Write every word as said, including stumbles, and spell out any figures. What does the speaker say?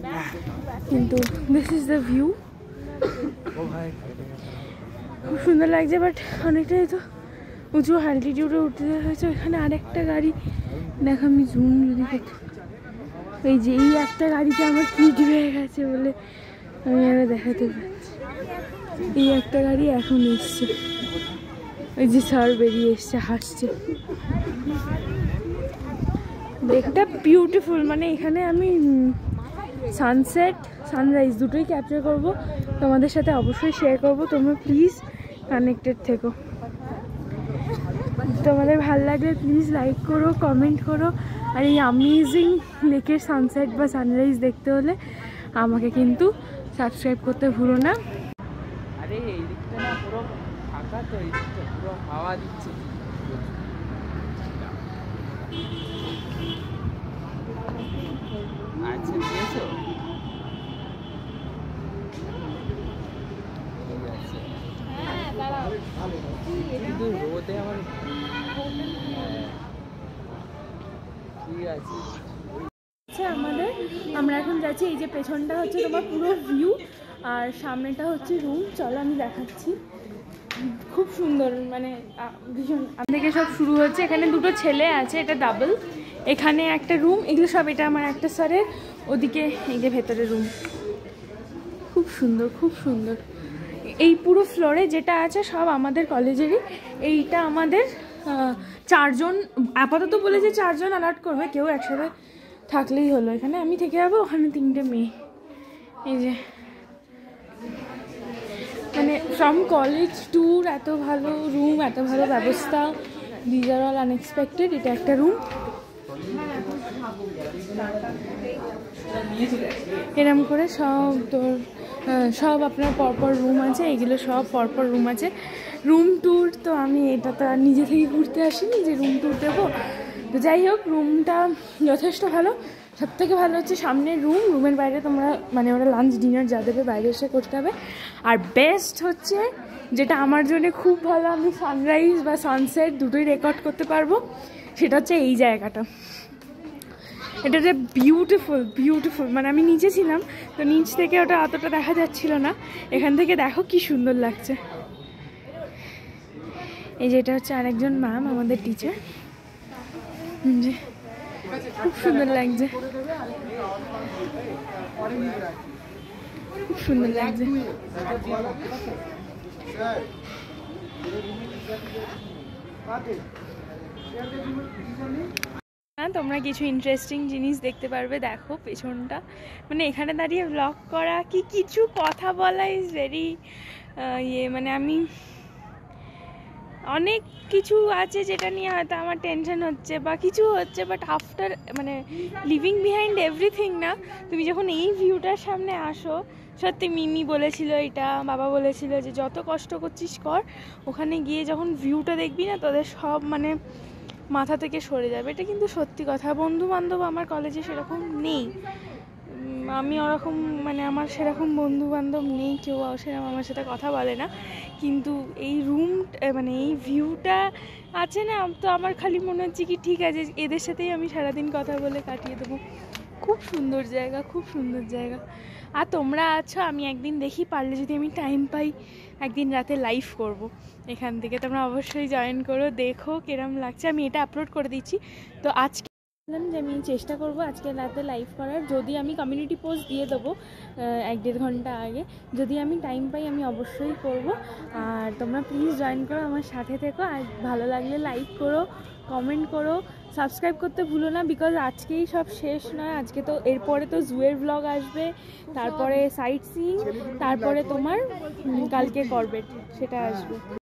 কিন্তু this is the view. খুব সুন্দর লাগছে, বাট অনেকটাই তো উঁচু অ্যালটিটিউডে উঠতে হয়েছে। ওইখানে আরেকটা গাড়ি দেখো, আমি জুম যদি দেখি, এই যে এই একটা গাড়িতে আমার কিট হয়ে গেছে বলে আমি আরো দেখাতে পারছি। এই একটা গাড়ি এখন এসছে, ওই যে স্যার বেরিয়ে এসছে, হাসছে। একটা বিউটিফুল, মানে এখানে আমি সানসেট সানরাইজ দুটোই ক্যাপচার করব, তোমাদের সাথে অবশ্যই শেয়ার করব। তোমরা প্লিজ কানেক্টেড থেকো। তোমাদের ভালো লাগলে প্লিজ লাইক করো, কমেন্ট করো। আর এই অ্যামেজিং লেকের সানসেট বা সানরাইজ দেখতে হলে আমাকে কিন্তু সাবস্ক্রাইব করতে ভুলো না। আরে এই দিকটা না পুরো ফাঁকা, তো এই দিকটা পুরো হাওয়া দিচ্ছে। আচ্ছা দিয়েছো? কিন্তু রোদে আমার ঠিক আছে। আচ্ছা, আমাদের আমরা এখন যাচ্ছি, এই যে পেছনটা হচ্ছে তোমার পুরো ভিউ, আর সামনেটা হচ্ছে রুম। চলো আমি দেখাচ্ছি, খুব সুন্দর, মানে ভীষণ। থেকে সব শুরু হচ্ছে, এখানে দুটো ছেলে আছে, এটা ডাবল, এখানে একটা রুম, এগুলো সব এটা আমার একটা স্যারের, ওদিকে এই যে ভেতরে রুম। খুব সুন্দর, খুব সুন্দর। এই পুরো ফ্লোরে যেটা আছে সব আমাদের কলেজেরই। এইটা আমাদের চারজন আপাতত বলেছে, চারজন অ্যালার্ট করবে, কেউ একসাথে থাকলেই হলো। এখানে আমি থেকে যাবো, ওখানে তিনটে মেয়ে। এই যে মানে ফ্রম কলেজ ট্যুর, এত ভালো রুম, এত ভালো ব্যবস্থা, দিজ আর অল আনএক্সপেক্টেড। এটা একটা রুম, এরম করে সব তোর সব আপনার পরপর রুম আছে, এগুলো সব পরপর রুম আছে। রুম ট্যুর তো আমি এটা তো আর নিজে থেকে ঘুরতে আসিনি যে রুম ট্যুর দেবো। তো যাই হোক, রুমটা যথেষ্ট ভালো। সব থেকে ভালো হচ্ছে সামনের রুম, রুমের বাইরে তোমরা মানে ওরা লাঞ্চ ডিনার যা দেবে বাইরে এসে করতে হবে। আর বেস্ট হচ্ছে যেটা আমার জন্য খুব ভালো, আমি সানরাইজ বা সানসেট দুটোই রেকর্ড করতে পারবো, সেটা হচ্ছে এই জায়গাটা। এটা যে বিউটিফুল বিউটিফুল, মানে আমি নিচে ছিলাম তো নিচ থেকে ওটা অতটা দেখা যাচ্ছিল না, এখান থেকে দেখো কি সুন্দর লাগছে। এই যে এটা হচ্ছে আরেকজন ম্যাম, আমাদের টিচার, যে খুব সুন্দর লাগছে, খুব সুন্দর লাগছে। হ্যাঁ, তোমরা কিছু ইন্টারেস্টিং জিনিস দেখতে পারবে। দেখো পেছনটা, মানে এখানে দাঁড়িয়ে ব্লগ করা কি কিছু কথা বলা ইজ ভেরি ইয়ে, মানে আমি অনেক কিছু আছে যেটা নিয়ে হয়তো আমার টেনশন হচ্ছে বা কিছু হচ্ছে, বাট আফটার মানে লিভিং বিহাইন্ড এভরিথিং না, তুমি যখন এই ভিউটার সামনে আসো, সত্যি মিমি বলেছিল এটা, বাবা বলেছিল যে যত কষ্ট করছিস কর, ওখানে গিয়ে যখন ভিউটা দেখবি না তোদের সব মানে মাথা থেকে সরে যাবে। এটা কিন্তু সত্যি কথা। বন্ধু বান্ধব আমার কলেজে সেরকম নেই, আমি ওরকম মানে আমার সেরকম বন্ধু বান্ধব নেই, কেউ সেরকম আমার সাথে কথা বলে না, কিন্তু এই রুম মানে এই ভিউটা আছে না, তো আমার খালি মনে হচ্ছে কি ঠিক আছে এদের সাথেই আমি সারাদিন কথা বলে কাটিয়ে দেবো। খুব সুন্দর জায়গা, খুব সুন্দর জায়গা। আর তোমরা আছো, আমি একদিন দেখি পারলে যদি আমি টাইম পাই একদিন রাতে লাইভ করব এখান থেকে, তোমরা অবশ্যই জয়েন করো, দেখো কিরম লাগছে। আমি এটা আপলোড করে দিচ্ছি। তো আজকে বললাম যে আমি চেষ্টা করব আজকে রাতে লাইভ করার, যদি আমি কমিউনিটি পোস্ট দিয়ে দেবো এক দেড় ঘন্টা আগে, যদি আমি টাইম পাই আমি অবশ্যই করব। আর তোমরা প্লিজ জয়েন করো, আমার সাথে থেকো, আর ভালো লাগলে লাইক করো, কমেন্ট করো, সাবস্ক্রাইব করতে ভুলো না, বিকজ আজকেই সব শেষ নয়। আজকে তো এরপরে তো জুয়ের ব্লগ আসবে, তারপরে সাইট সিইং, তারপরে তোমার কালকে করবেট সেটা আসবে।